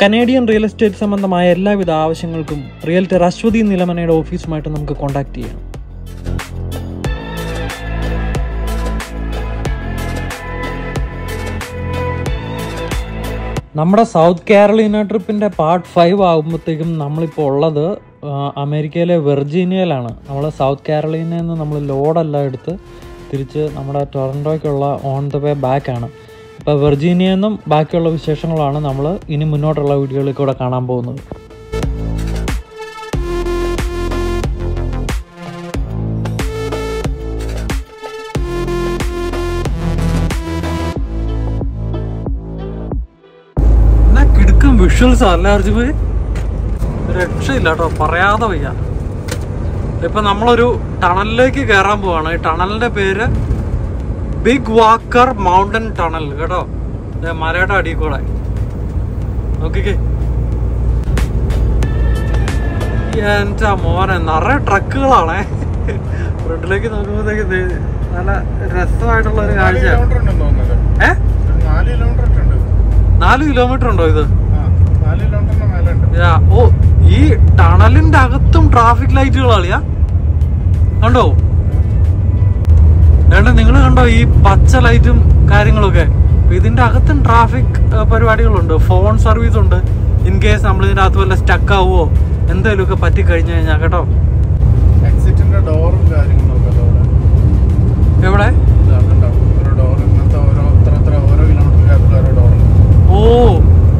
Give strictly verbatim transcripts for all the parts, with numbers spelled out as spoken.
Canadian real estate സംബന്ധമായ എല്ലാവിധ ആവശ്യങ്ങൾക്കും റിയൽറ്റർ അശ്വതി നിലമനയുടെ ഓഫീസുമായിട്ട് നമുക്ക് കോൺടാക്ട് ചെയ്യാം. നമ്മുടെ സൗത്ത് കാരോളിന ട്രിപ്പിൻ്റെ പാർട്ട് ഫൈവ് ആകുമ്പോഴത്തേക്കും നമ്മളിപ്പോൾ ഉള്ളത് അമേരിക്കയിലെ വെർജീനിയയിലാണ്. നമ്മൾ സൗത്ത് കാരോളിനയിൽ നിന്ന് നമ്മൾ ലോഡെല്ലാം എടുത്ത് തിരിച്ച് നമ്മുടെ ടൊറൻറ്റോയ്ക്കുള്ള ഓൺ ദ വേ ബാക്കാണ്. അപ്പോൾ വെർജീനിയയിൽ നിന്നും ബാക്കിയുള്ള വിശേഷങ്ങളാണ് നമ്മൾ ഇനി മുന്നോട്ടുള്ള വീഡിയോകളിൽ കൂടെ കാണാൻ പോകുന്നത്. എന്നാ കിടുക്കും വിഷ്വൽസ് അല്ല അർജുൻ, രക്ഷയില്ല കേട്ടോ, പറയാതെ വയ്യ. ഇപ്പം നമ്മളൊരു ടണലിലേക്ക് കയറാൻ പോവാണ്. ഈ ടണലിൻ്റെ പേര് ബിഗ് വാക്കർ മൗണ്ടൻ ടണൽ കേട്ടോ. മലയുടെ അടിയിൽ കൂടെ നോക്കിക്കേ. എൻ്റെ മോനെ നിറയെ ട്രക്കുകളാണേ. ഫ്രണ്ടിലേക്ക് നോക്കുമ്പോഴത്തേക്ക് നല്ല രസമായിട്ടുള്ള ഒരു കാഴ്ചയാണ്. ഏ നാല് കിലോമീറ്റർ ഉണ്ടോ ഇത്? ഓ, ഈ ടണലിന്റെ അകത്തും ട്രാഫിക് ലൈറ്റുകളാളിയാ കണ്ടോ? വേണ്ട, നിങ്ങൾ കണ്ടോ ഈ പച്ച ലൈറ്റും കാര്യങ്ങളൊക്കെ? ഇതിന്റെ അകത്തും ട്രാഫിക് പരിപാടികളുണ്ട്, ഫോൺ സർവീസ് ഉണ്ട്. ഇൻ കേസ് നമ്മൾ ഇതിന്റെ അകത്ത് വല്ല സ്റ്റക്ക് ആവുമോ എന്തെങ്കിലും ഒക്കെ പറ്റി കഴിഞ്ഞു കഴിഞ്ഞാൽ കേട്ടോ. എവിടെ? ഓ,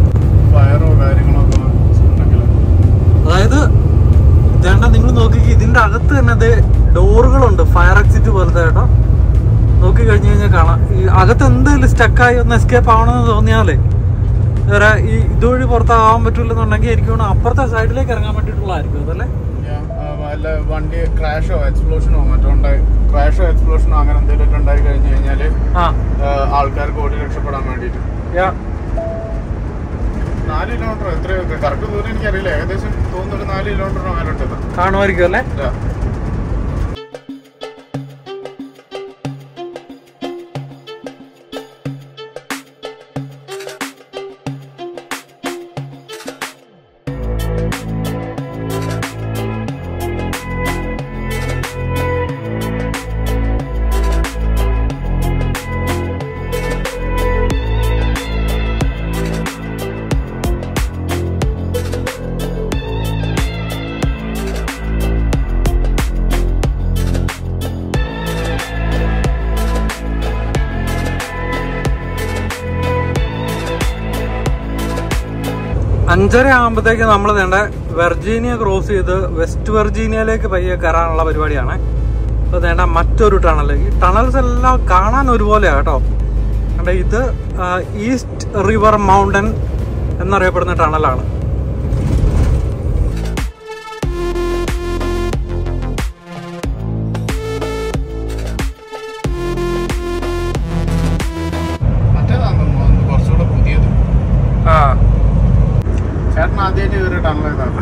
അതായത് ഇതേണ്ട നിങ്ങൾ നോക്കി, ഇതിന്റെ അകത്ത് തന്നെ ഡോറുകളുണ്ട്, ഫയർ എക്സിറ്റ് പോലത്തെ കേട്ടോ. നോക്കി കഴിഞ്ഞു കഴിഞ്ഞാൽ കാണാം. ഈ അകത്ത് എന്തെങ്കിലും സ്റ്റക്കായി ഒന്ന് എസ്കേപ്പ് ആവണമെന്ന് തോന്നിയാലേ വേറെ ഈ ഇതുവഴി പുറത്താകാൻ പറ്റൂലെന്നുണ്ടെങ്കിൽ എനിക്ക് അപ്പുറത്തെ സൈഡിലേക്ക് ഇറങ്ങാൻ വേണ്ടിയിട്ടുള്ളതായിരിക്കും അതല്ലേ? വണ്ടി ക്രാഷോ എക്സ്പ്ലോഷനോ മറ്റോ ഉണ്ടായി, ക്രാഷോ എക്സ്പ്ലോഷനോ അങ്ങനെ എന്തെങ്കിലും ഉണ്ടായി കഴിഞ്ഞു കഴിഞ്ഞാല് ആൾക്കാർക്ക് ഓടി രക്ഷപ്പെടാൻ വേണ്ടിട്ട്. നാല് കിലോമീറ്റർ എത്രയോ കറക്റ്റ് ദൂരം എനിക്കറിയില്ല, ഏകദേശം തോന്നുന്നൊരു നാല് കിലോമീറ്റർ അങ്ങനെ കാണുമായിരിക്കും അല്ലേ? അഞ്ചര ആകുമ്പോഴത്തേക്ക് നമ്മൾ വേണ്ട വെർജീനിയ ക്രോസ് ചെയ്ത് വെസ്റ്റ് വെർജീനിയയിലേക്ക് പയ്യെ കയറാനുള്ള പരിപാടിയാണ്. അപ്പോൾ വേണ്ട മറ്റൊരു ടണൽ. ഈ ടണൽസ് എല്ലാം കാണാൻ ഒരുപോലെയാണ് കേട്ടോ. കണ്ട, ഇത് ഈസ്റ്റ് റിവർ മൗണ്ടൻ എന്നറിയപ്പെടുന്ന ടണലാണ്. ആ, ചേട്ടൻ ആദ്യമായിട്ട് കയറി ടണൽ ഏതാണ്?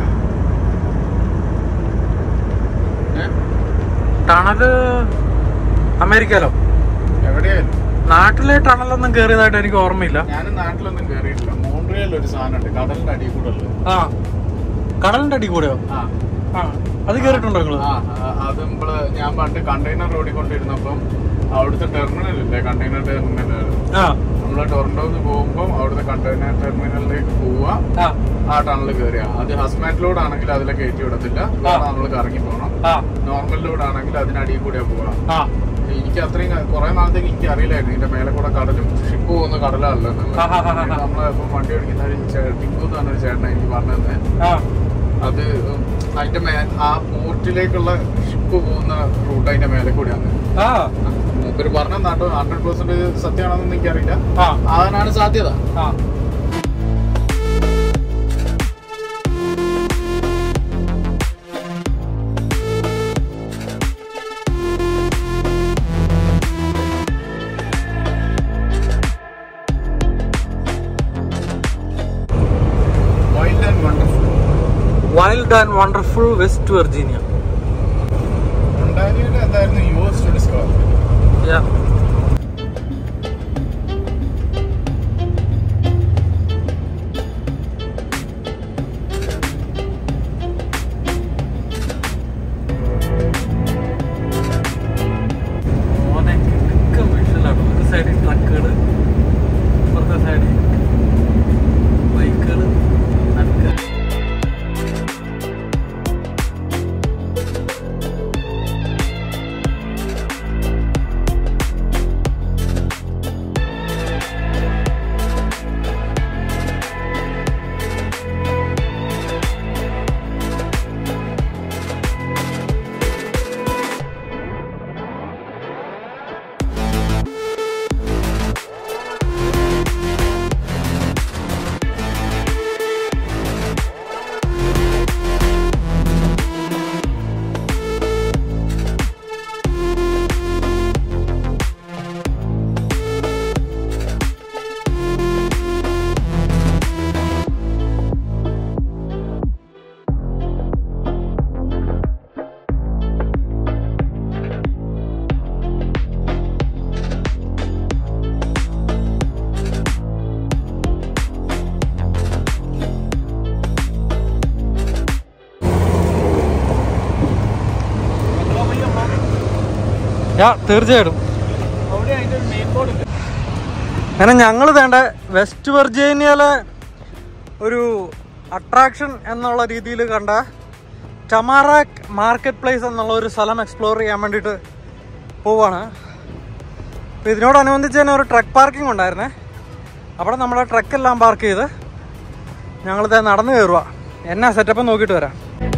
ടണല് അമേരിക്കയിലോ എവിടെയായാലും? നാട്ടിലെ ടണലൊന്നും കയറിയതായിട്ട് എനിക്ക് ഓർമ്മയില്ല. ഞാനും നാട്ടിലൊന്നും കയറിയിട്ടില്ല. മോൺട്രിയലിൽ ഒരു സാധനം ഉണ്ട്, കടലിന്റെ അടിയിൽ കൂടെ ഉള്ളത്. ആ, കടലിന്റെ അടിയിൽ കൂടെയോ? ആ, അത് കയറിയിട്ടുണ്ടോ നിങ്ങള്? അത് നമ്മള് ഞാൻ പണ്ട് കണ്ടെയ്നർ ഓടിക്കൊണ്ടിരുന്നപ്പം അവിടുത്തെ ടെർമിനൽ ഇല്ലേ, കണ്ടെയ്നർ ടെർമിനൽ, നമ്മള് ടൊറന്റോന്ന് പോകുമ്പോൾ അവിടുത്തെ കണ്ടെയ്നർ ടെർമിനലിലേക്ക് പോവുക, ആ ടണല് കയറിയ. അത് ഹസ്മാറ്റ് ലോഡ് ആണെങ്കിൽ അതിലെ കയറ്റി വിടത്തില്ല, നമ്മൾ കറങ്ങി പോകണം. നോർമൽ ലോഡ് ആണെങ്കിൽ അതിനടിയിൽ കൂടെയാ പോവാ. എനിക്ക് അത്രയും കുറെ നാളത്തേക്ക് എനിക്ക് അറിയില്ലായിരുന്നു ഇതിന്റെ മേലെ കൂടെ കടലും ഷിപ്പ് പോകുന്ന കടലല്ല. നമ്മളെ ഇപ്പം വണ്ടി ഓടിക്കുന്ന ടിങ്കു എന്ന് പറഞ്ഞൊരു ചേട്ടനാ എനിക്ക് പറഞ്ഞു തന്നെ. അത് അതിന്റെ മേ ആ പോർട്ടിലേക്കുള്ള ഷിപ്പ് പോകുന്ന റൂട്ട് അതിന്റെ മേലെ കൂടെയാണ്. മൂപ്പര് പറഞ്ഞ നാട്ടോ ഹൺഡ്രഡ് പെർസെന്റ് സത്യമാണെന്ന് എനിക്കറിയില്ല, അതിനാണ് സാധ്യത. Wild and wonderful West Virginia. Ontario എന്തായിരുന്നു U S to discover. Yeah. തീർച്ചയായിട്ടും. അങ്ങനെ ഞങ്ങൾ വേണ്ട വെസ്റ്റ് വെർജീനിയയിലെ ഒരു അട്രാക്ഷൻ എന്നുള്ള രീതിയിൽ കണ്ട ടമാറാക് മാർക്കറ്റ് പ്ലേസ് എന്നുള്ള ഒരു സ്ഥലം എക്സ്പ്ലോർ ചെയ്യാൻ വേണ്ടിയിട്ട് പോവാണ്. അപ്പോൾ ഇതിനോടനുബന്ധിച്ച് തന്നെ ഒരു ട്രക്ക് പാർക്കിംഗ് ഉണ്ടായിരുന്നേ. അവിടെ നമ്മുടെ ട്രക്കെല്ലാം പാർക്ക് ചെയ്ത് ഞങ്ങളിത് നടന്നു കയറുക. എന്നാ സെറ്റപ്പ് നോക്കിയിട്ട് വരാം.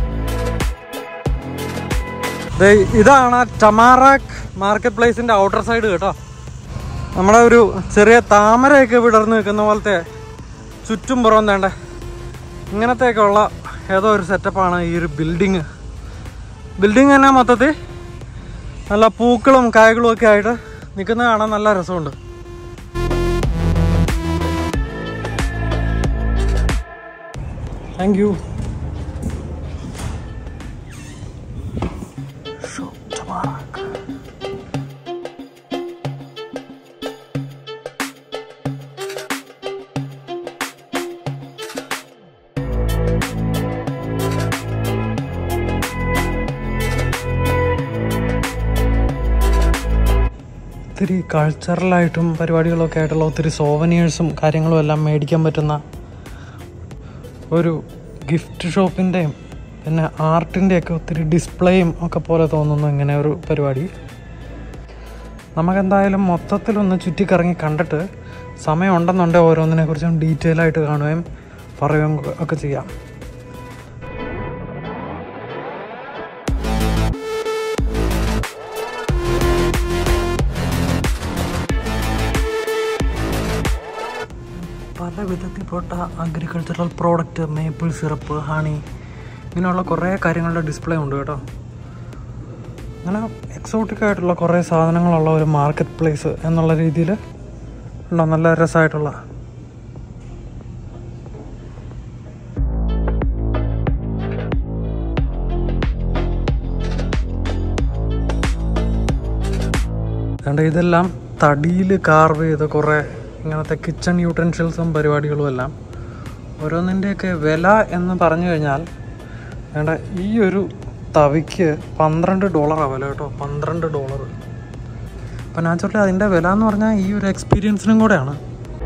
ഇതാണ് ടമാറാക് മാർക്കറ്റ് പ്ലേസിൻ്റെ ഔട്ടർ സൈഡ് കേട്ടോ. നമ്മുടെ ഒരു ചെറിയ താമരയൊക്കെ വിടർന്ന് നിൽക്കുന്ന പോലത്തെ ചുറ്റും പുറം വേണ്ട ഇങ്ങനത്തെയൊക്കെയുള്ള ഏതോ ഒരു സെറ്റപ്പാണ് ഈ ഒരു ബിൽഡിങ്. ബിൽഡിങ് തന്നെ മൊത്തത്തിൽ നല്ല പൂക്കളും കായകളും ഒക്കെ ആയിട്ട് നിൽക്കുന്നത് കാണാൻ നല്ല രസമുണ്ട്. Thank you. ഒത്തിരി കൾച്ചറലായിട്ടും പരിപാടികളൊക്കെ ആയിട്ടുള്ള ഒത്തിരി സോവനിയേഴ്സും കാര്യങ്ങളും എല്ലാം മേടിക്കാൻ പറ്റുന്ന ഒരു ഗിഫ്റ്റ് ഷോപ്പിൻ്റെയും പിന്നെ ആർട്ടിൻ്റെയൊക്കെ ഒത്തിരി ഡിസ്പ്ലേയും ഒക്കെ പോലെ തോന്നുന്നു ഇങ്ങനെ ഒരു പരിപാടി. നമുക്കെന്തായാലും മൊത്തത്തിലൊന്ന് ചുറ്റിക്കറങ്ങി കണ്ടിട്ട് സമയമുണ്ടെന്നുണ്ടെങ്കിൽ ഓരോന്നിനെക്കുറിച്ചും ഡീറ്റെയിൽ ആയിട്ട് കാണുകയും പറയുകയും ഒക്കെ ചെയ്യാം. പല വിധത്തിൽപ്പെട്ട agricultural product, maple syrup, honey, ഇങ്ങനെയുള്ള കുറേ കാര്യങ്ങളുടെ ഡിസ്പ്ലേ ഉണ്ട് കേട്ടോ. അങ്ങനെ എക്സോട്ടിക് ആയിട്ടുള്ള കുറേ സാധനങ്ങളുള്ള ഒരു മാർക്കറ്റ് പ്ലേസ് എന്നുള്ള രീതിയിൽ ഉണ്ടോ. നല്ല രസമായിട്ടുള്ള അതുകൊണ്ട് ഇതെല്ലാം തടിയിൽ കാർവ് ചെയ്ത് കുറേ ഇങ്ങനത്തെ കിച്ചൺ യൂട്ടൻസിൽസും പരിപാടികളും എല്ലാം. ഓരോന്നിൻ്റെയൊക്കെ വില എന്ന് പറഞ്ഞു കഴിഞ്ഞാൽ വേണ്ട ഈ ഒരു തവിക്ക് പന്ത്രണ്ട് ഡോളറാണ് വില കേട്ടോ. പന്ത്രണ്ട് ഡോളർ. അപ്പം നാച്ചുറലി അതിൻ്റെ വില എന്ന് പറഞ്ഞാൽ ഈ ഒരു എക്സ്പീരിയൻസിനും കൂടെയാണ്.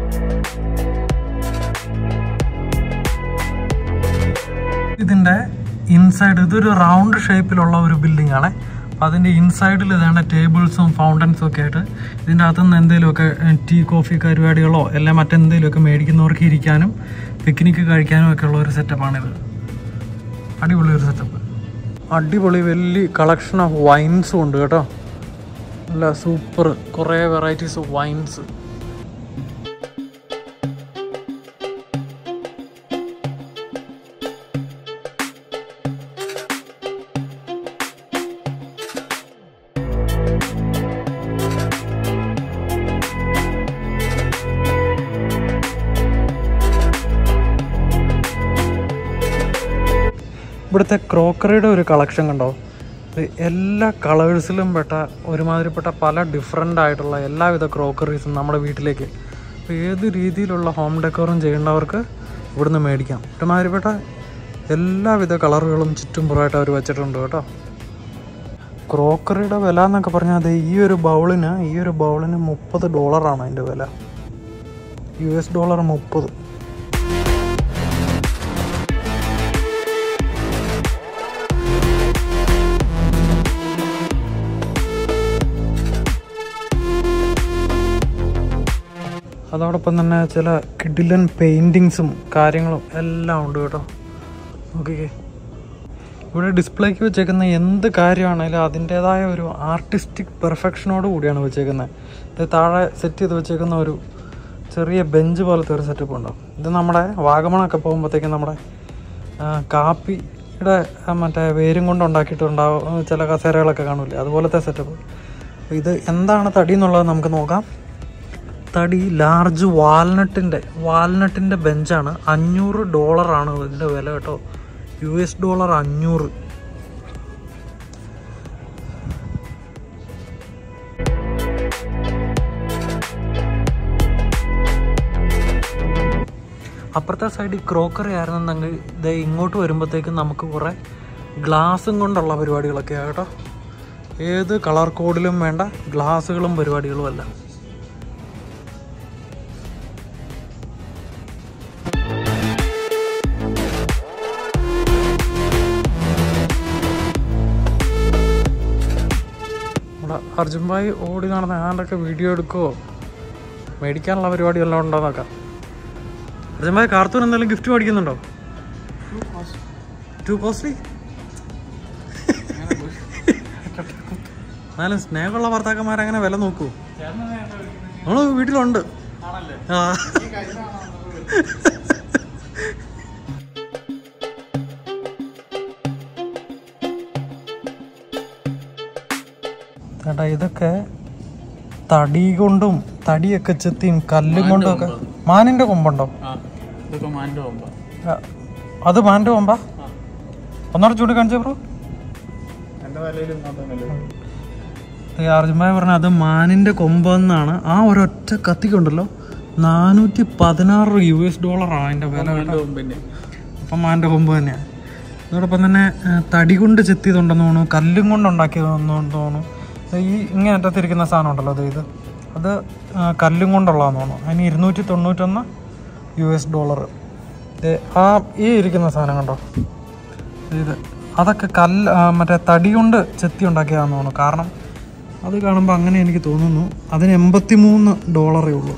ഇതിൻ്റെ ഇൻസൈഡ് ഇതൊരു റൗണ്ട് ഷേപ്പിലുള്ള ഒരു ബിൽഡിംഗ് ആണ്. അപ്പോൾ അതിൻ്റെ ഇൻസൈഡിൽ ഇതേണ്ട ടേബിൾസും ഫൗണ്ടൻസും ഒക്കെ ആയിട്ട് ഇതിൻ്റെ അകത്തുനിന്ന് എന്തെങ്കിലുമൊക്കെ ടീ കോഫി പരിപാടികളോ എല്ലാം മറ്റെന്തെങ്കിലുമൊക്കെ മേടിക്കുന്നവർക്ക് ഇരിക്കാനും പിക്നിക്ക് കഴിക്കാനും ഒക്കെ ഉള്ള ഒരു സെറ്റപ്പാണിത്. അടിപൊളി ഒരു സെറ്റപ്പ്. അടിപൊളി വലിയ കളക്ഷൻ ഓഫ് വൈൻസും ഉണ്ട് കേട്ടോ. നല്ല സൂപ്പർ കുറേ വെറൈറ്റീസ് ഓഫ് വൈൻസ്. ഇവിടുത്തെ ക്രോക്കറിയുടെ ഒരു കളക്ഷൻ കണ്ടോ. എല്ലാ കളേഴ്സിലും പെട്ട ഒരുമാതിരിപ്പെട്ട പല ഡിഫറെൻ്റ് ആയിട്ടുള്ള എല്ലാവിധ ക്രോക്കറീസും നമ്മുടെ വീട്ടിലേക്ക് ഏത് രീതിയിലുള്ള ഹോം ഡെക്കോറും ചെയ്യേണ്ടവർക്ക് ഇവിടുന്ന് മേടിക്കാം. ഒരുമാതിരിപ്പെട്ട എല്ലാവിധ കളറുകളും ചുറ്റുംപുറമായിട്ട് അവർ വെച്ചിട്ടുണ്ട് കേട്ടോ. ക്രോക്കറിയുടെ വില എന്നൊക്കെ പറഞ്ഞാൽ അത് ഈ ഒരു ബൗളിന് ഈ ഒരു ബൗളിന് മുപ്പത് ഡോളറാണ് അതിൻ്റെ വില. യു എസ് ഡോളർ മുപ്പത്. അതോടൊപ്പം തന്നെ ചില കിഡിലൻ പെയിൻറ്റിങ്സും കാര്യങ്ങളും എല്ലാം ഉണ്ട് കേട്ടോ. നോക്കിക്കേ, ഇവിടെ ഡിസ്പ്ലേക്ക് വെച്ചേക്കുന്ന എന്ത് കാര്യമാണെങ്കിലും അതിൻ്റേതായ ഒരു ആർട്ടിസ്റ്റിക് പെർഫെക്ഷനോട് കൂടിയാണ് വെച്ചേക്കുന്നത്. ഇത് താഴെ സെറ്റ് ചെയ്ത് വെച്ചേക്കുന്ന ഒരു ചെറിയ ബെഞ്ച് പോലത്തെ ഒരു സെറ്റപ്പ് ഉണ്ടാവും. ഇത് നമ്മുടെ വാഗമണൊക്കെ പോകുമ്പോഴത്തേക്കും നമ്മുടെ കാപ്പിയുടെ മറ്റേ വേരും കൊണ്ട് ഉണ്ടാക്കിയിട്ടുണ്ടാവും ചില കസേരകളൊക്കെ കാണില്ലേ, അതുപോലത്തെ സെറ്റപ്പ്. ഇത് എന്താണ് തടി എന്നുള്ളത് നമുക്ക് നോക്കാം. തടി ലാർജ് വാൽനട്ടിൻ്റെ വാൽനട്ടിൻ്റെ ബെഞ്ചാണ്. അഞ്ഞൂറ് ഡോളറാണ് ഇതിൻ്റെ വില കേട്ടോ. യു എസ് ഡോളർ അഞ്ഞൂറ്. അപ്പുറത്തെ സൈഡിൽ ക്രോക്കറി ആയിരുന്നെങ്കിൽ ഇത് ഇങ്ങോട്ട് വരുമ്പോഴത്തേക്കും നമുക്ക് കുറേ ഗ്ലാസും കൊണ്ടുള്ള പരിപാടികളൊക്കെയാണ് കേട്ടോ. ഏത് കളർ കോഡിലും വേണ്ട ഗ്ലാസുകളും പരിപാടികളും അല്ല. നമ്മുടെ അർജുൻ ഭായി ഓടി നടന്ന ആണ്ടൊക്കെ വീഡിയോ എടുക്കുമോ, മേടിക്കാനുള്ള പരിപാടി എല്ലാം ഉണ്ടോ നോക്കാം. അർജുൻ ഭായി കാർത്തൂൻ എന്തെങ്കിലും ഗിഫ്റ്റ് മേടിക്കുന്നുണ്ടോ? To costly. എന്നാലും സ്നേഹമുള്ള ഭർത്താക്കന്മാരങ്ങനെ വില നോക്കൂ. നമ്മള് വീട്ടിലുണ്ട്. ആ ചേട്ടാ ഇതൊക്കെ തടി കൊണ്ടും തടിയൊക്കെ ചെത്തിയും കല്ലും കൊണ്ടും ഒക്കെ. മാനിന്റെ കൊമ്പുണ്ടോ? അത് മാനിന്റെ കൊമ്പാ? ഒന്നോടെ ചൂണ്ടി കാണിച്ചേ ബ്രോ. അർജുമായി പറഞ്ഞ അത് മാനിന്റെ കൊമ്പെന്നാണ്. ആ ഒരൊറ്റ കത്തിക്കുണ്ടല്ലോ നാനൂറ്റി പതിനാറ് യു എസ് ഡോളറാണ് അതിന്റെ വില. അപ്പം മാനിന്റെ കൊമ്പ് തന്നെയാണ്. അതോടൊപ്പം തന്നെ തടി കൊണ്ട് ചെത്തിയതുണ്ടെന്ന് തോന്നുന്നു, കല്ലും കൊണ്ട് ഉണ്ടാക്കിയതെന്ന് തോന്നുന്നു. ഈ ഇങ്ങനെ അറ്റത്തിരിക്കുന്ന സാധനം ഉണ്ടല്ലോ അത് ഇത് അത് കല്ലും കൊണ്ടുള്ളതെന്ന് തോന്നുന്നു. അതിന് ഇരുന്നൂറ്റി തൊണ്ണൂറ്റൊന്ന് യു എസ് ഡോളർ. ആ ഈ ഇരിക്കുന്ന സാധനം കണ്ടോ ഇത്, അതൊക്കെ കല്ല് മറ്റേ തടി കൊണ്ട് ചെത്തി ഉണ്ടാക്കിയതാണെന്ന് തോന്നുന്നു. കാരണം അത് കാണുമ്പോൾ അങ്ങനെ എനിക്ക് തോന്നുന്നു. അതിന് എൺപത്തി മൂന്ന് ഡോളറേ ഉള്ളൂ.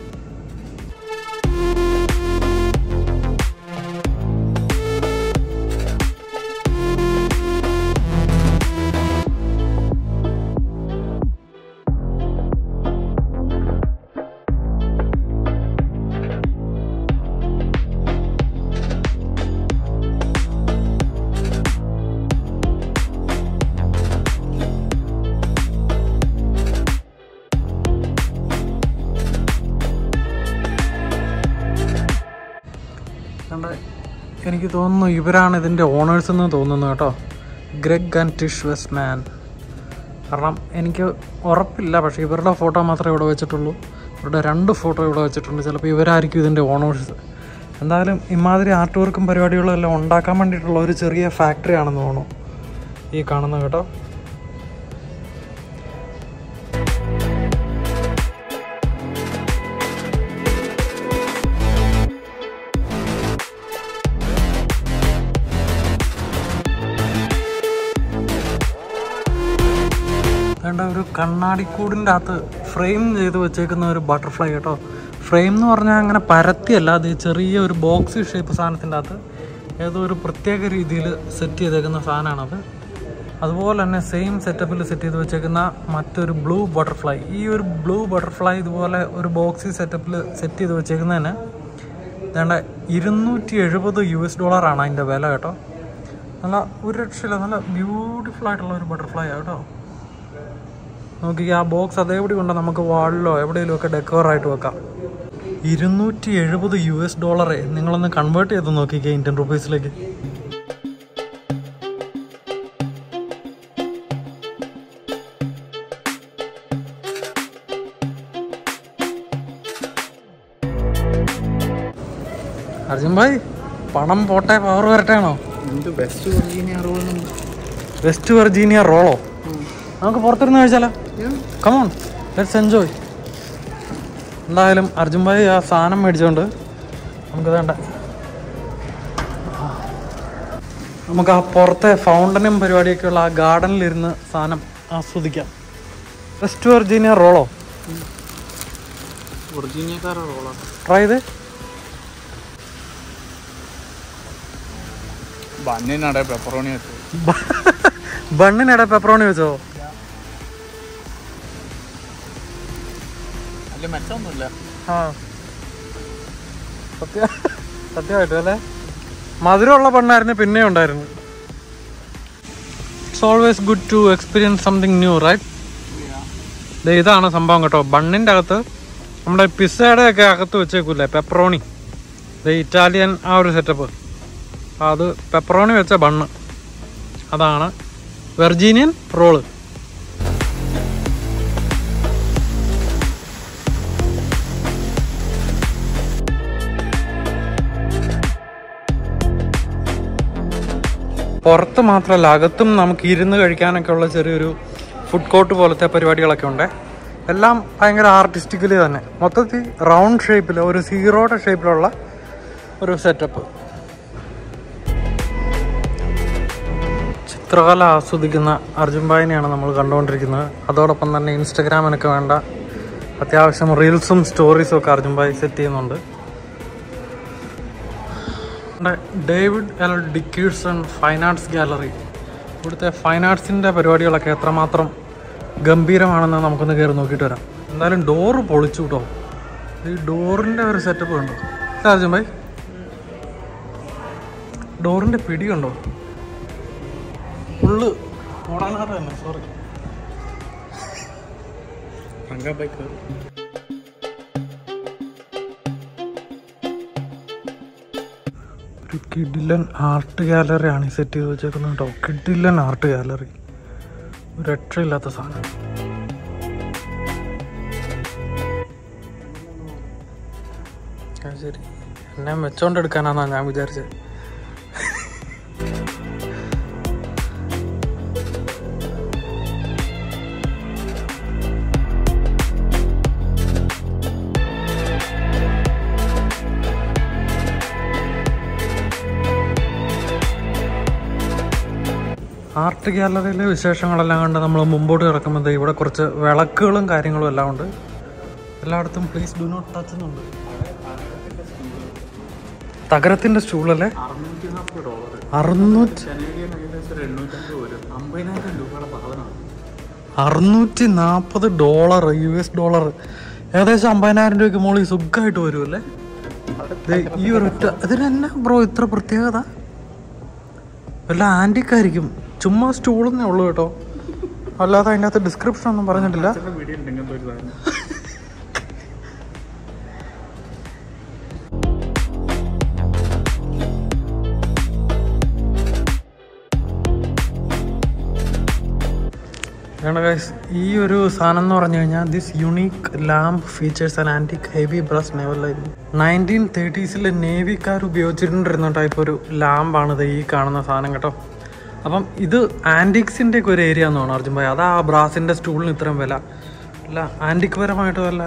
എനിക്ക് തോന്നുന്നു ഇവരാണ് ഇതിൻ്റെ ഓണേഴ്സ് എന്ന് തോന്നുന്നു കേട്ടോ, ഗ്രെഗ് ആൻഡ് ടിഷ് വെസ്റ്റ്മാൻ. കാരണം എനിക്ക് ഉറപ്പില്ല, പക്ഷേ ഇവരുടെ ഫോട്ടോ മാത്രമേ ഇവിടെ വെച്ചിട്ടുള്ളൂ. ഇവരുടെ രണ്ട് ഫോട്ടോ ഇവിടെ വെച്ചിട്ടുണ്ട്. ചിലപ്പോൾ ഇവരായിരിക്കും ഇതിൻ്റെ ഓണേഴ്സ്. എന്തായാലും ഇമാതിരി ആർട്ട് വർക്കും പരിപാടികളും എല്ലാം ഉണ്ടാക്കാൻ വേണ്ടിയിട്ടുള്ള ഒരു ചെറിയ ഫാക്ടറി ആണെന്ന് തോന്നുന്നു ഈ കാണുന്നത് കേട്ടോ. വേണ്ട ഒരു കണ്ണാടിക്കൂടിൻ്റെ അകത്ത് ഫ്രെയിം ചെയ്ത് വെച്ചേക്കുന്ന ഒരു ബട്ടർഫ്ലൈ കേട്ടോ. ഫ്രെയിം എന്ന് പറഞ്ഞാൽ അങ്ങനെ പരത്തിയല്ല, അത് ചെറിയ ഒരു ബോക്സ് ഷേപ്പ് സാധനത്തിൻ്റെ അകത്ത് ഏതോ ഒരു പ്രത്യേക രീതിയിൽ സെറ്റ് ചെയ്തേക്കുന്ന സാധനമാണത്. അതുപോലെ തന്നെ സെയിം സെറ്റപ്പിൽ സെറ്റ് ചെയ്ത് വെച്ചേക്കുന്ന മറ്റൊരു ബ്ലൂ ബട്ടർഫ്ലൈ. ഈ ഒരു ബ്ലൂ ബട്ടർഫ്ലൈ ഇതുപോലെ ഒരു ബോക്സി സെറ്റപ്പിൽ സെറ്റ് ചെയ്ത് വെച്ചേക്കുന്നതിന് വേണ്ട ഇരുന്നൂറ്റി എഴുപത് യു എസ് ഡോളറാണ് അതിൻ്റെ വില കേട്ടോ. നല്ല ഒരു രക്ഷയില്ല, നല്ല ബ്യൂട്ടിഫുൾ ആയിട്ടുള്ള ഒരു ബട്ടർഫ്ലൈ ആണ് കേട്ടോ. നോക്കി ആ ബോക്സ് അതേപടി കൊണ്ട് നമുക്ക് വാളിലോ എവിടെയെങ്കിലും ഒക്കെ ഡെക്കോറായിട്ട് വെക്കാം. ഇരുന്നൂറ്റി എഴുപത് യു എസ് ഡോളറെ നിങ്ങളൊന്ന് കൺവേർട്ട് ചെയ്ത് നോക്കിക്കേ ഇന്ത്യൻ റുപ്പീസിലേക്ക്. അർജുൻ ഭായ് പണം പോട്ടെ പവർ വരട്ടെ ആണോ? West Virginia roll? West Virginia roll? നമുക്ക് പുറത്തിരുന്ന് കഴിച്ചാലോ? Come on let's enjoy. എന്തായാലും അർജുൻ ഭായി ആ സാധനം മേടിച്ചോണ്ട് നമുക്ക് വേണ്ട നമുക്ക് ആ പുറത്തെ ഫൗണ്ടനും പരിപാടിയൊക്കെയുള്ള ആ ഗാർഡനിലിരുന്ന് സാധനം ആസ്വദിക്കാം. West Virginia roll? വെർജീനിയക്കാരുടെ റോളോ? ട്രൈ ചെയ്ത്. ബണ്ണിനടെ പെപ്പറോണി വെച്ചോ? ബണ്ണിനടെ പെപ്പറോണി വെച്ചോ? മെച്ചൊന്നുമില്ല. ആ സത്യ സത്യമായിട്ടും അല്ലേ, മധുരമുള്ള ബണ്ണായിരുന്നു പിന്നെ ഉണ്ടായിരുന്നു. It's always good to experience something new right. ഇതാണ് സംഭവം കേട്ടോ. ബണ്ണിൻ്റെ അകത്ത് നമ്മുടെ പിസ്സയുടെ ഒക്കെ അകത്ത് വെച്ചേക്കൂല്ലേ പെപ്പറോണി, ഇറ്റാലിയൻ ആ ഒരു സെറ്റപ്പ്, അത് പെപ്പറോണി വെച്ച ബണ്ണ്, അതാണ് വെർജീനിയൻ റോള്. പുറത്ത് മാത്രമല്ല അകത്തും നമുക്ക് ഇരുന്ന് കഴിക്കാനൊക്കെ ഉള്ള ചെറിയൊരു ഫുഡ് കോർട്ട് പോലത്തെ പരിപാടികളൊക്കെ ഉണ്ട്. എല്ലാം ഭയങ്കര ആർട്ടിസ്റ്റിക്കലി തന്നെ, മൊത്തത്തിൽ റൗണ്ട് ഷേപ്പിൽ ഒരു സീറോയുടെ ഷേപ്പിലുള്ള ഒരു സെറ്റപ്പ്. ചിത്രകല ആസ്വദിക്കുന്ന അർജുൻ ഭായിനെയാണ് നമ്മൾ കണ്ടുകൊണ്ടിരിക്കുന്നത്. അതോടൊപ്പം തന്നെ ഇൻസ്റ്റഗ്രാമിനൊക്കെ വേണ്ട അത്യാവശ്യം റീൽസും സ്റ്റോറീസും ഒക്കെ അർജുൻ ഭായി സെറ്റ് ചെയ്യുന്നുണ്ട്. David L Dickinson fine arts gallery. ഇവിടുത്തെ ഫൈൻ ആർട്സിൻ്റെ പരിപാടികളൊക്കെ എത്രമാത്രം ഗംഭീരമാണെന്ന് നമുക്കൊന്ന് കയറി നോക്കിയിട്ട് വരാം. എന്തായാലും ഡോറ് പൊളിച്ചു കേട്ടോ. ഈ ഡോറിൻ്റെ ഒരു സെറ്റപ്പ് കണ്ടോ അർജുൻ ഭായി? ഡോറിൻ്റെ പിടി കണ്ടോ? ഫുള്ള് മോഡാനാറ് തന്നെ. Sorry bike. ഒരു കിഡിലൻ ആർട്ട് ഗാലറിയാണ് ഈ സെറ്റ് ചെയ്ത് വെച്ചേക്കുന്നത് കേട്ടോ. കിഡിലൻ ആർട്ട് ഗാലറി, ഒരു രക്ഷയില്ലാത്ത സാധനം. ശരി, എന്നെ വെച്ചോണ്ടെടുക്കാനാണെന്നാണ് ഞാൻ വിചാരിച്ചത്. ആർട്ട് ഗാലറിയിലെ വിശേഷങ്ങളെല്ലാം കണ്ട് നമ്മൾ മുമ്പോട്ട് കിടക്കുമ്പോൾ ഇവിടെ കുറച്ച് വിളക്കുകളും കാര്യങ്ങളും എല്ലാം ഉണ്ട്. എല്ലായിടത്തും പ്ലീസ് ഡു നോട്ട് ടച്ച് എന്നുണ്ട്. തകരത്തിൻ്റെ സ്റ്റൂളല്ലേ? അറുന്നൂറ്റി അറുന്നൂറ്റി നാൽപ്പത് ഡോളർ യു എസ് ഡോളർ, ഏകദേശം അമ്പതിനായിരം രൂപയ്ക്ക് മുകളിൽ സുഖമായിട്ട് വരുമല്ലേ? ഈ ഒരൊറ്റ ഇതിനെന്നാ ബ്രോ ഇത്ര പ്രത്യേകത? വല്ല ആൻറ്റിക്കായിരിക്കും. ചുമ്മാ സ്റ്റൂളെന്നേ ഉള്ളൂ കേട്ടോ, അല്ലാതെ അതിൻ്റെ അകത്ത് ഡിസ്ക്രിപ്ഷൻ ഒന്നും പറഞ്ഞിട്ടില്ല. ഈ ഒരു സാധനം എന്ന് പറഞ്ഞു കഴിഞ്ഞാൽ this unique lamp features and antique heavy brush never light. Nineteen തേർട്ടീസിൽ നേവിക്കാർ ഉപയോഗിച്ചിട്ടുണ്ടിരുന്ന ടൈപ്പ് ഒരു ലാമ്പാണിത് ഈ കാണുന്ന സാധനം കേട്ടോ. അപ്പം ഇത് ആൻറ്റിക്സിൻ്റെ ഒക്കെ ഒരു ഏരിയ എന്ന് തോന്നുന്നു അർജുൻ ഭായി. അതാ ആ ബ്രാസിൻ്റെ സ്റ്റൂളിന് ഇത്രയും വില. അല്ല ആൻറ്റിക് പരമായിട്ട് വല്ല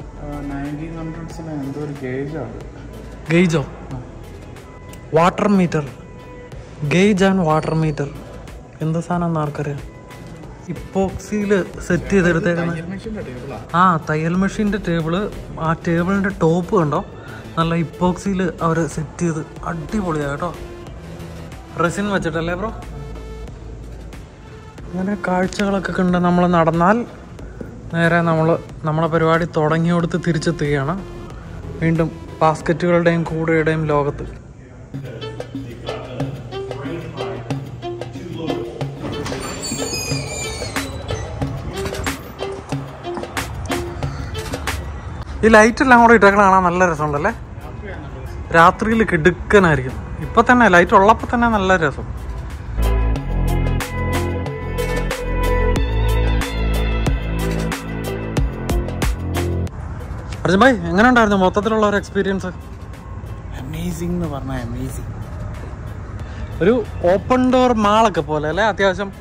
ഗേജോ water meter, gauge and water meter എന്ത് സാധനം എന്ന് ആർക്കറിയാം? ഇപ്പോക്സിയിൽ സെറ്റ് ചെയ്തെടുത്തേക്കുന്ന ആ തയ്യൽ മെഷീൻ്റെ ടേബിള്. ആ ടേബിളിൻ്റെ ടോപ്പ് കണ്ടോ, നല്ല ഇപ്പോക്സിയിൽ അവർ സെറ്റ് ചെയ്ത് അടിപൊളിയാണ് കേട്ടോ. റെസിൻ വെച്ചിട്ടല്ലേ ബ്രോ? അങ്ങനെ കാഴ്ചകളൊക്കെ കണ്ട് നമ്മൾ നടന്നാൽ നേരെ നമ്മൾ നമ്മളെ പരിപാടി തുടങ്ങിയോടുത്ത് തിരിച്ചെത്തുകയാണ്. വീണ്ടും ബാസ്ക്കറ്റുകളുടെയും കൂടയുടെയും ലോകത്ത്. ഈ ലൈറ്റെല്ലാം കൂടെ ഇട്ടേക്കണ കാണാൻ നല്ല രസമുണ്ടല്ലേ? രാത്രിയിൽ കിടുക്കനായിരിക്കും. ഇപ്പം തന്നെ ലൈറ്റ് ഉള്ളപ്പോൾ തന്നെ നല്ല രസം. അർജുൻ ഭായ് എങ്ങനെ ഉണ്ടായിരുന്നു മൊത്തത്തിലുള്ള ഒരു എക്സ്പീരിയൻസ്? അമേസിംഗ് എന്ന് പറഞ്ഞാൽ അമേസിംഗ്. ഒരു ഓപ്പൺ ഡോർ മാളൊക്കെ പോലെ അല്ലേ? അത്യാവശ്യം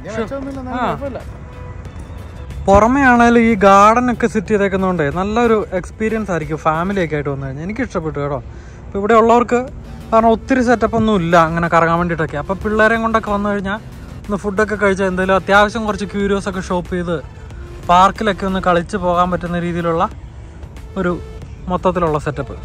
പുറമേ ആണെങ്കിലും ഈ ഗാർഡൻ ഒക്കെ സെറ്റ് ചെയ്തേക്കുന്നതുകൊണ്ട് നല്ലൊരു എക്സ്പീരിയൻസ് ആയിരിക്കും ഫാമിലിയൊക്കെ ആയിട്ട് വന്നു കഴിഞ്ഞാൽ. എനിക്ക് ഇഷ്ടപ്പെട്ടു കേട്ടോ. അപ്പോൾ ഇവിടെ ഉള്ളവർക്ക് കാരണം ഒത്തിരി സെറ്റപ്പ് ഒന്നും ഇല്ല അങ്ങനെ കറങ്ങാൻ വേണ്ടിയിട്ടൊക്കെ. അപ്പോൾ പിള്ളേരെയും കൊണ്ടൊക്കെ വന്നു കഴിഞ്ഞാൽ ഒന്ന് ഫുഡൊക്കെ കഴിച്ചാൽ എന്തെങ്കിലും അത്യാവശ്യം കുറച്ച് ക്യൂരിയോസ് ഒക്കെ ഷോപ്പ് ചെയ്ത് പാർക്കിലൊക്കെ ഒന്ന് കളിച്ച് പോകാൻ പറ്റുന്ന രീതിയിലുള്ള ഒരു മൊത്തത്തിലുള്ള സെറ്റപ്പ്.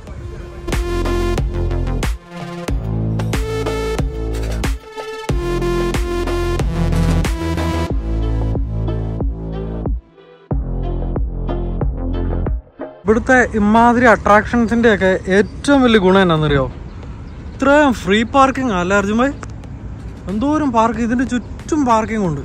ഇവിടുത്തെ ഇമാതിരി അട്രാക്ഷൻസിൻ്റെ ഒക്കെ ഏറ്റവും വലിയ ഗുണം എന്നാണെന്നറിയോ? ഇത്രയും ഫ്രീ പാർക്കിംഗ് അല്ലേ അർജുൻ ഭായ്? എന്തോരം പാർക്ക്, ഇതിൻ്റെ ചുറ്റും പാർക്കിംഗ് ഉണ്ട്.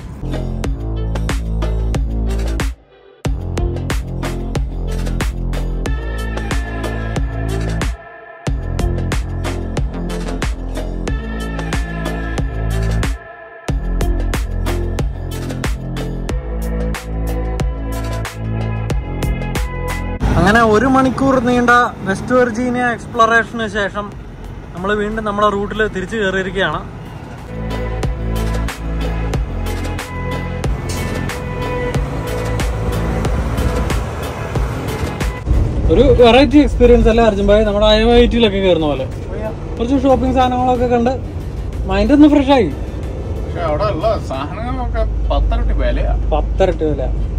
അങ്ങനെ ഒരു മണിക്കൂർ നീണ്ട വെസ്റ്റ് വെർജീനിയ എക്സ്പ്ലോറേഷന് ശേഷം നമ്മൾ വീണ്ടും നമ്മളെ റൂട്ടിൽ തിരിച്ചു കയറിയിരിക്കുകയാണ്. ഒരു വെറൈറ്റി എക്സ്പീരിയൻസ് അല്ലേ അർജുൻ ഭായ്? നമ്മുടെ ഐ ഐ ടിയിലൊക്കെ കയറുന്ന പോലെ കുറച്ച് ഷോപ്പിംഗ് സാധനങ്ങളൊക്കെ കണ്ട് മൈൻഡ് ഒന്ന് ഫ്രഷ് ആയി. അവിടെ ഉള്ള സാധനങ്ങളൊക്കെ പത്തരട്ടി വിലയാ. പത്തരട്ടി വില